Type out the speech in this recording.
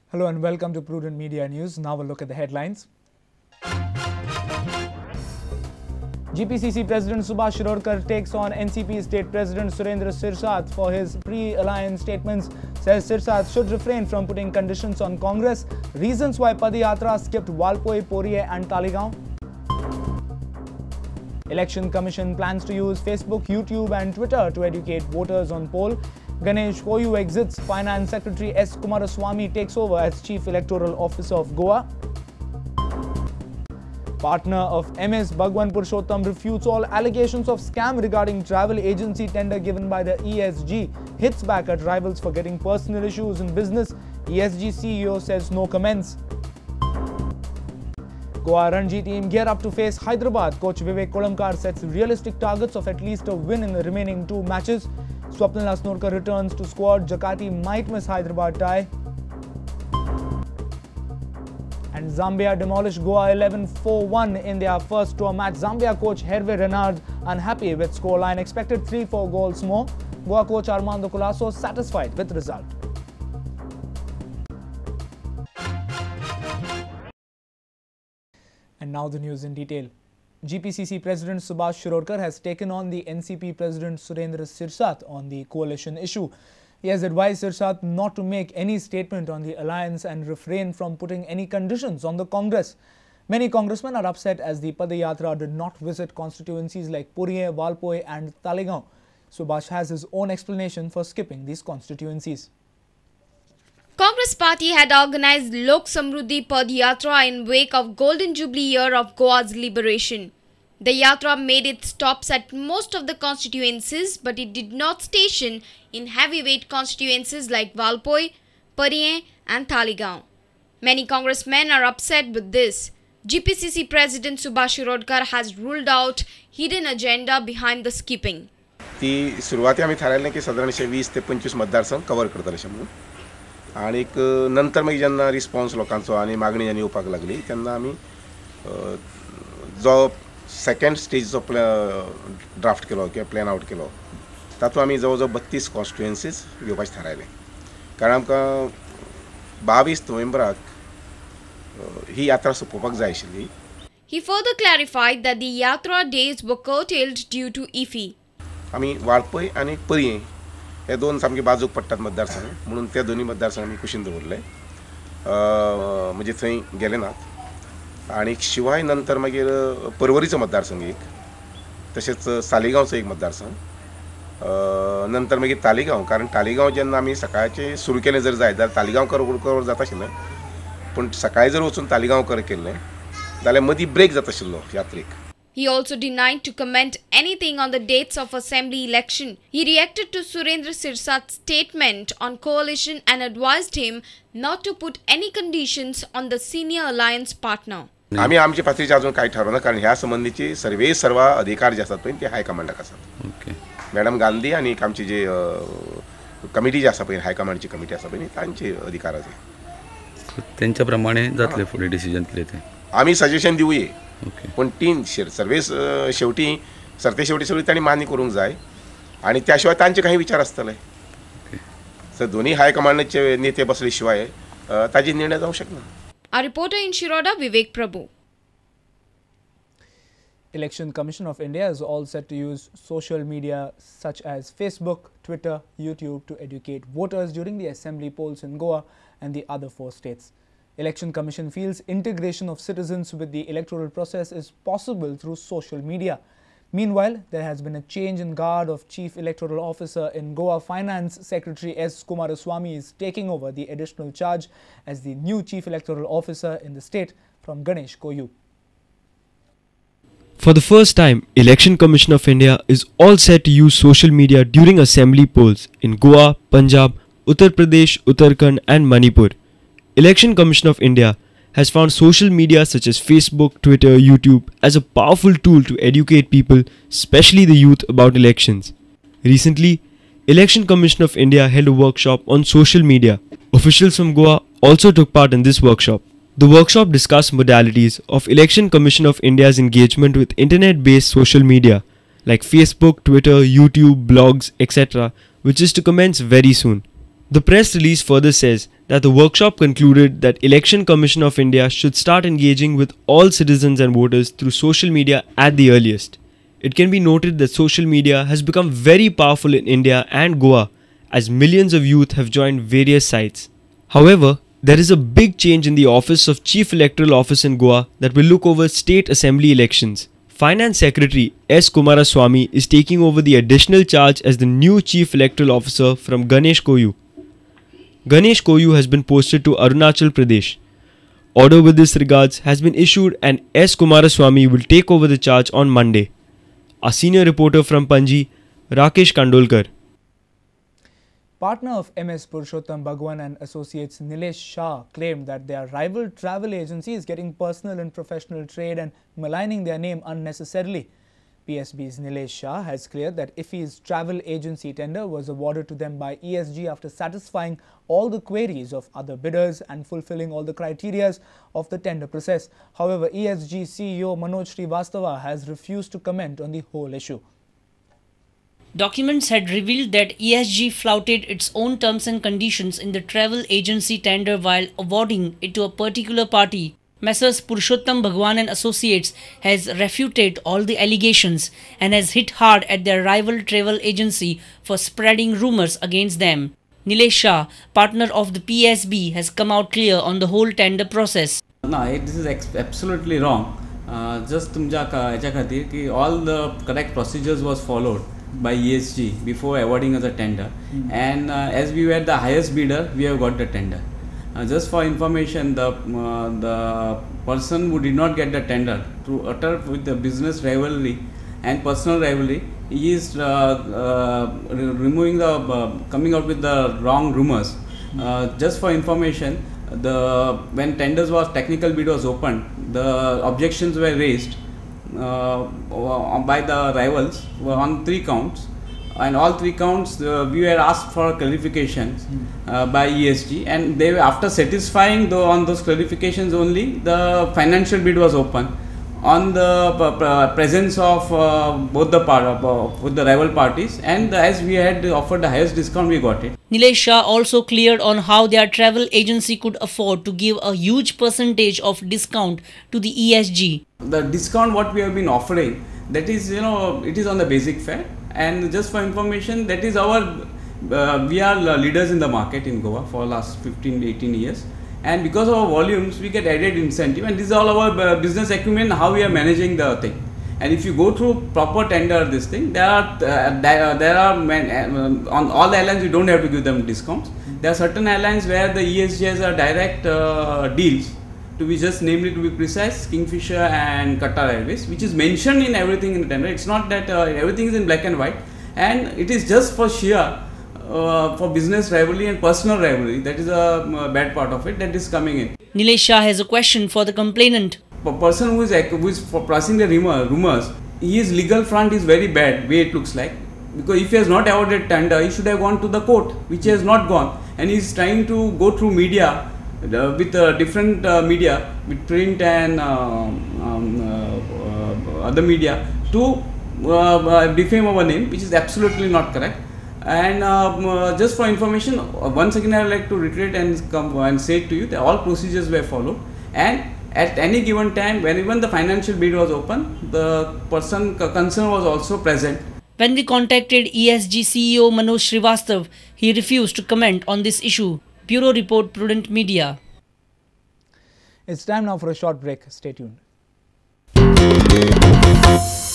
Hello and welcome to Prudent Media News. Now a look at the headlines. GPCC President Subhash Shirokar takes on NCP State President Surendra Sirsat for his pre-alliance statements. Says Sirsat should refrain from putting conditions on Congress. Reasons why Padayatra skipped Walpoi, Poriye and Talegaon. Election Commission plans to use Facebook, YouTube and Twitter to educate voters on poll. Ganesh Koyu exits. Finance Secretary S. Kumaraswamy takes over as Chief Electoral Officer of Goa. Partner of MS Bhagwan Purushottam refutes all allegations of scam regarding travel agency tender given by the ESG. Hits back at rivals for getting personal issues in business. ESG CEO says no comments. Goa Ranji team gear up to face Hyderabad. Coach Vivek Kolamkar sets realistic targets of at least a win in the remaining 2 matches. Swapnil Asnorkar returns to squad. Jakati might miss Hyderabad tie. And Zambia demolished Goa 11-4-1 in their first tour match. Zambia coach Hervé Renard unhappy with scoreline, expected 3-4 goals more. Goa coach Armando Colasso satisfied with result. And now the news in detail. GPCC President Subhash Shirokar has taken on the NCP President Surendra Sirsat on the coalition issue. He has advised Sirsat not to make any statement on the alliance and refrain from putting any conditions on the Congress. Many congressmen are upset as the Padayatra did not visit constituencies like Poriye, Walpoi and Talegaon. Subhash has his own explanation for skipping these constituencies. Congress party had organized Lok Samruddhi Padayatra in wake of Golden Jubilee year of Goa's liberation. The yatra made its stops at most of the constituencies, but it did not station in heavyweight constituencies like Walpoi, Poriye and Talegaon. Many congressmen are upset with this. GPCC President Subhash Shirokar has ruled out hidden agenda behind the skipping. ती सुरुवाती आम्ही ठरवलं की साधारण 20 ते 25 मतदारसंघ cover करतले म्हणून आणि नंतर मग जेन्ना रिस्पॉन्स लोकांचो आणि मागणी जेन्ना येवपाक लागली तेन्ना आम्ही जो सेकंड स्टेजचो ड्राफ्ट केलो किंवा प्लॅन आउट केलो तातूंत आमी जवळ जवळ 32 कॉन्स्टिट्युएन्सीज घेवपाचें थारायलें कारण आमकां 22 नोव्हेंबराक ही यात्रा सोंपोवपाक जाय आशिल्ली. He further clarified that the yatra days were curtailed due to IFFI. आमी वाळपय आणि पर्ये हे दोन सामके बाजूक पडटात मतदारसंघ म्हणून ते दोन्ही मतदारसंघ आमी कुशीन दवरले म्हणजे थंय गेले नात आणि शिवाय नंतर मागीर पर्वरीचो मतदारसंघ एक तशेंच सालिगांवचो एक मतदारसंघ नंतर मागीर तालिगांव कारण तालिगांव जेन्ना आमी सकाळचें सुरू केलें जर जायत जाल्यार तालिगांव कवर जाता आशिल्लें पूण सकाळीं जर वचून तालिगांव केल्लें जाल्यार मदीं ब्रेक जाता आशिल्लो यात्रेक. He also denied to comment anything on the dates of assembly election. He reacted to Surendra Sirsat's statement on coalition and advised him not to put any conditions on the senior alliance partner. आम्ही आमच्या पातळीचे अजून काही ठरवलं कारण ह्या संबंधीचे सर्व अधिकार जे असतात पळय ते हायकमांडाक असतात. ओके. मॅडम गांधी आणि आमची जे कमिटी जी आसा पळय हायकमांडची कमिटी आसा पळय तांचे अधिकार आसा त्यांच्या प्रमाणे जातले फुडे डिसिजन केले ते आम्ही सजेशन दिवये पण तीन सर्वे शेवटी सगळी त्यांनी मान्य करूंक जाय आणि त्याशिवाय तांचे काही विचार असतले तर दोन्ही हायकमांडचे नेते बसले शिवाय ताजी निर्णय जाऊ शकना. Our reporter in Shiroda, Vivek Prabhu. Election Commission of India is all set to use social media such as Facebook, Twitter, YouTube to educate voters during the assembly polls in Goa and the other 4 states. Election Commission feels integration of citizens with the electoral process is possible through social media. Meanwhile, there has been a change in guard of Chief Electoral Officer in Goa. Finance Secretary S. Kumaraswamy is taking over the additional charge as the new Chief Electoral Officer in the state from Ganesh Koyu. For the first time, Election Commission of India is all set to use social media during assembly polls in Goa, Punjab, Uttar Pradesh, Uttarakhand and Manipur. Election Commission of India has found social media such as Facebook, Twitter, YouTube as a powerful tool to educate people, especially the youth, about elections. Recently, Election Commission of India held a workshop on social media. Officials from Goa also took part in this workshop. The workshop discussed modalities of Election Commission of India's engagement with internet-based social media like Facebook, Twitter, YouTube, blogs, etc., which is to commence very soon. The press release further says that the workshop concluded that Election Commission of India should start engaging with all citizens and voters through social media at the earliest. It can be noted that social media has become very powerful in India and Goa as millions of youth have joined various sites. However, there is a big change in the office of Chief Electoral Office in Goa that will look over state assembly elections. Finance Secretary S. Kumaraswamy is taking over the additional charge as the new Chief Electoral Officer from Ganesh Koyu. Ganesh Koyu has been posted to Arunachal Pradesh. Order with this regards has been issued and S. Kumaraswamy will take over the charge on Monday. Our senior reporter from Panji, Rakesh Kandolkar. Partner of MS Purushottam Bhagwan and Associates Nilesh Shah claimed that their rival travel agency is getting personal and professional trade and maligning their name unnecessarily. PSB's Nilesh Shah has cleared that IFFI's travel agency tender was awarded to them by ESG after satisfying all the queries of other bidders and fulfilling all the criteria of the tender process. However, ESG CEO Manoj Srivastava has refused to comment on the whole issue. Documents had revealed that ESG flouted its own terms and conditions in the travel agency tender while awarding it to a particular party. Messrs. Purushottam Bhagwan and Associates has refuted all the allegations and has hit hard at their rival travel agency for spreading rumours against them. Nilesh Shah, partner of the PSB, has come out clear on the whole tender process. No, this is absolutely wrong. Just all the correct procedures was followed by ESG before awarding us a tender, and as we were the highest bidder, we have got the tender. Just for information, the person who did not get the tender to utter with the business rivalry and personal rivalry, he is removing the coming out with the wrong rumors. Just for information, when tenders was technical bid was opened, the objections were raised by the rivals on 3 counts, and all 3 counts we were asked for clarifications by ESG, and they were, after satisfying on those clarifications only, the financial bid was open on the presence of both the with the rival parties, and as we had offered the highest discount, we got it. Nilesh Shah also cleared on how their travel agency could afford to give a huge percentage of discount to the ESG. The discount what we have been offering, that is, it is on the basic fare, and just for information, that is our we are leaders in the market in Goa for last 15-18 years, and because of our volumes we get added incentive, and this is all our business acumen, how we are managing the thing. And if you go through proper tender this thing, there are on all the airlines you don't have to give them discounts. There are certain airlines where the ESG has a direct deals, to be just namely to be precise, Kingfisher and Qatar Airways, which is mentioned in everything in the tender. It's not that everything is in black and white, and it is just for sheer for business rivalry and personal rivalry. That is a bad part of it that is coming in. Nilesh Shah has a question for the complainant. A person who is passing the rumors, his legal front is very bad, way it looks like, because if he has not awarded tender, he should have gone to the court, which he has not gone, and he is trying to go through media with different media, with print and other media, to defame our name, which is absolutely not correct. And just for information, once again I would like to reiterate and say to you that all procedures were followed, and at any given time, when even the financial bid was open, the person concerned was also present. When we contacted ESG CEO Manoj Srivastava, he refused to comment on this issue. Bureau Report, Prudent Media. It's time now for a short break. Stay tuned.